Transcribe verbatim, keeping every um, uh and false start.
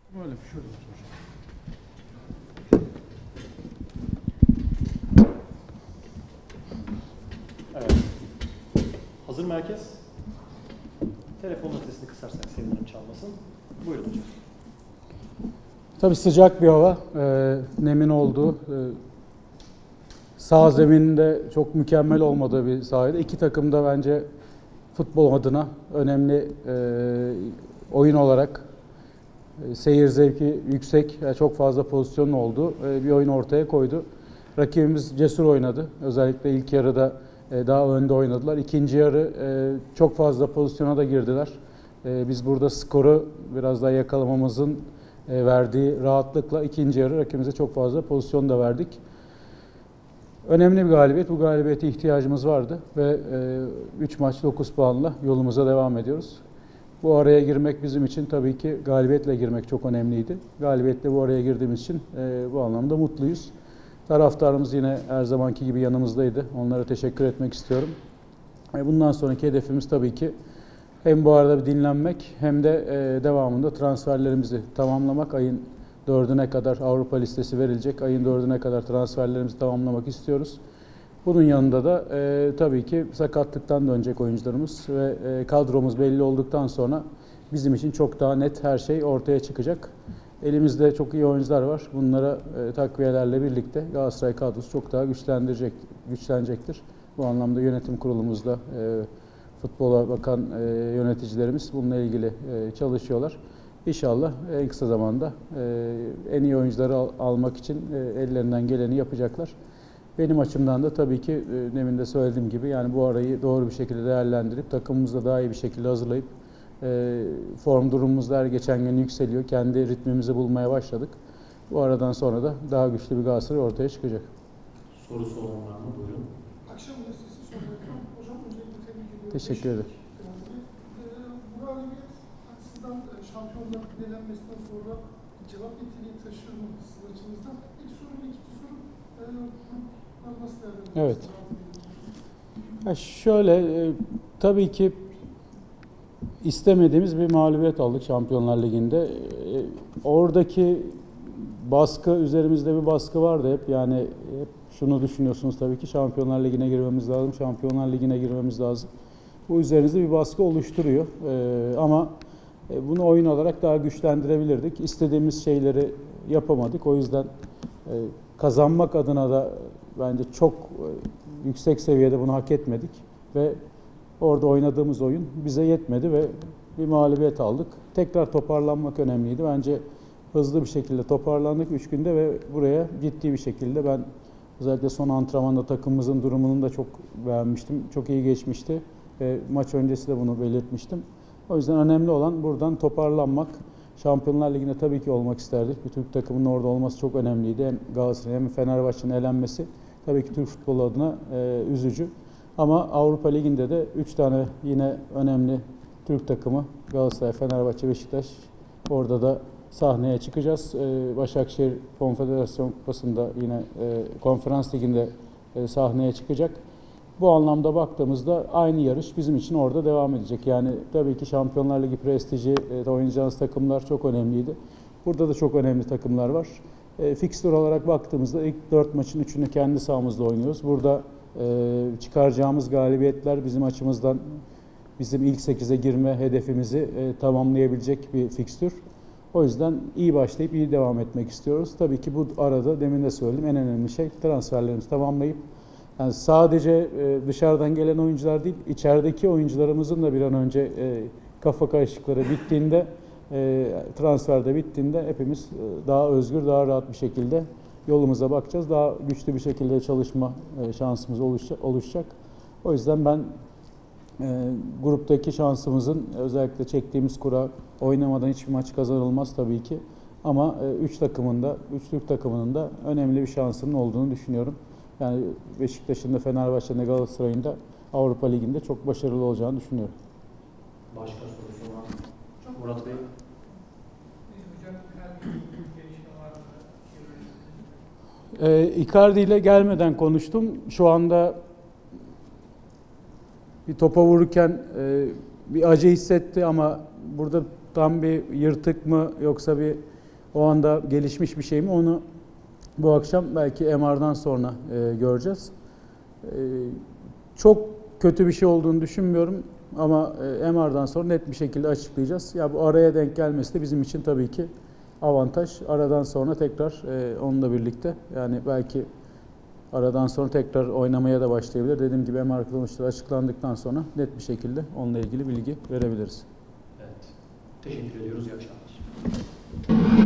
Böyle şöyle oturacağım. Evet. Hazır merkez. Telefonun sesini kısarsak sevinirim çalmasın. Buyurun hocam. Tabii sıcak bir hava, e, nemin olduğu, e, sağ zemininde çok mükemmel olmadığı bir sahaydı. İki takım da bence futbol adına önemli e, oyun olarak e, seyir zevki yüksek, yani çok fazla pozisyonun olduğu e, bir oyun ortaya koydu. Rakibimiz cesur oynadı. Özellikle ilk yarıda e, daha önde oynadılar. İkinci yarı e, çok fazla pozisyona da girdiler. E, biz burada skoru biraz daha yakalamamızın e, verdiği rahatlıkla ikinci yarı rakibimize çok fazla pozisyon da verdik. Önemli bir galibiyet. Bu galibiyete ihtiyacımız vardı ve üç maç dokuz puanla yolumuza devam ediyoruz. Bu araya girmek bizim için tabii ki galibiyetle girmek çok önemliydi. Galibiyetle bu araya girdiğimiz için e, bu anlamda mutluyuz. Taraftarımız yine her zamanki gibi yanımızdaydı. Onlara teşekkür etmek istiyorum. E, bundan sonraki hedefimiz tabii ki hem bu arada bir dinlenmek hem de e, devamında transferlerimizi tamamlamak. Ayın dördüne kadar Avrupa listesi verilecek. Ayın dördüne kadar transferlerimizi tamamlamak istiyoruz. Bunun yanında da e, tabii ki sakatlıktan dönecek oyuncularımız ve e, kadromuz belli olduktan sonra bizim için çok daha net her şey ortaya çıkacak. Elimizde çok iyi oyuncular var. Bunlara e, takviyelerle birlikte Galatasaray kadrosu çok daha güçlendirecek, güçlenecektir. Bu anlamda yönetim kurulumuzda e, futbola bakan e, yöneticilerimiz bununla ilgili e, çalışıyorlar. İnşallah en kısa zamanda e, en iyi oyuncuları al, almak için e, ellerinden geleni yapacaklar. Benim açımdan da tabii ki e, demin de söylediğim gibi yani bu arayı doğru bir şekilde değerlendirip takımımızı da daha iyi bir şekilde hazırlayıp e, form durumumuz da her geçen gün yükseliyor. Kendi ritmimizi bulmaya başladık. Bu aradan sonra da daha güçlü bir Galatasaray ortaya çıkacak. Sorusu olan var mı? Buyurun. Akşam gazetesi sorarken hocam öncelikle tebrik ediyorum. Teşekkür ederim. Bu galibiyet sizden şampiyonlar elenmesinden sonra cevap niteliği taşır mı sizin açınızdan? İlk soru ve ikinci soru gruplar nasıl değerlendiriyorsunuz? Evet. Ya şöyle e, tabii ki istemediğimiz bir mağlubiyet aldık Şampiyonlar Ligi'nde. E, oradaki baskı, üzerimizde bir baskı vardı hep. Yani hep şunu düşünüyorsunuz tabii ki Şampiyonlar Ligi'ne girmemiz lazım, Şampiyonlar Ligi'ne girmemiz lazım. Bu üzerinizde bir baskı oluşturuyor. E, ama e, bunu oyun olarak daha güçlendirebilirdik. İstediğimiz şeyleri yapamadık. O yüzden e, kazanmak adına da bence çok e, yüksek seviyede bunu hak etmedik ve orada oynadığımız oyun bize yetmedi ve bir mağlubiyet aldık. Tekrar toparlanmak önemliydi. Bence hızlı bir şekilde toparlandık üç günde ve buraya ciddi bir şekilde ben özellikle son antrenmanda takımımızın durumunu da çok beğenmiştim. Çok iyi geçmişti ve maç öncesi de bunu belirtmiştim. O yüzden önemli olan buradan toparlanmak. Şampiyonlar Ligi'nde tabii ki olmak isterdik. Bir Türk takımının orada olması çok önemliydi. Hem Galatasaray hem Fenerbahçe'nin elenmesi tabii ki Türk futbolu adına e, üzücü. Ama Avrupa Ligi'nde de üç tane yine önemli Türk takımı Galatasaray, Fenerbahçe, Beşiktaş orada da sahneye çıkacağız. E, Başakşehir Konfederasyon Kupası'nda yine e, Konferans Ligi'nde e, sahneye çıkacak. Bu anlamda baktığımızda aynı yarış bizim için orada devam edecek. Yani tabii ki Şampiyonlar Ligi prestiji, e, oynayacağınız takımlar çok önemliydi. Burada da çok önemli takımlar var. E, fikstür olarak baktığımızda ilk dört maçın üçünü kendi sahamızda oynuyoruz. Burada e, çıkaracağımız galibiyetler bizim açımızdan bizim ilk sekize girme hedefimizi e, tamamlayabilecek bir fikstür. O yüzden iyi başlayıp iyi devam etmek istiyoruz. Tabii ki bu arada demin de söyledim en önemli şey transferlerimizi tamamlayıp yani sadece dışarıdan gelen oyuncular değil, içerideki oyuncularımızın da bir an önce kafa karışıklıkları bittiğinde, transferde bittiğinde hepimiz daha özgür, daha rahat bir şekilde yolumuza bakacağız. Daha güçlü bir şekilde çalışma şansımız oluşacak. O yüzden ben gruptaki şansımızın özellikle çektiğimiz kura oynamadan hiçbir maç kazanılmaz tabii ki. Ama üç takımın da, üç Türk takımının da önemli bir şansının olduğunu düşünüyorum. Yani Beşiktaş'ın da Fenerbahçe'nin de Galatasaray'ın da Avrupa Ligi'nde çok başarılı olacağını düşünüyorum. Başka sorusu olan Murat Bey. Ee, Icardi ile gelmeden konuştum. Şu anda bir topa vururken e, bir acı hissetti ama burada tam bir yırtık mı yoksa bir o anda gelişmiş bir şey mi onu bu akşam belki M R'dan sonra e, göreceğiz. E, çok kötü bir şey olduğunu düşünmüyorum ama e, M R'dan sonra net bir şekilde açıklayacağız. Ya bu araya denk gelmesi de bizim için tabii ki avantaj. Aradan sonra tekrar e, onunla birlikte yani belki aradan sonra tekrar oynamaya da başlayabilir. Dediğim gibi M R sonuçları açıklandıktan sonra net bir şekilde onunla ilgili bilgi verebiliriz. Evet. Teşekkür ediyoruz. İyi akşamlar.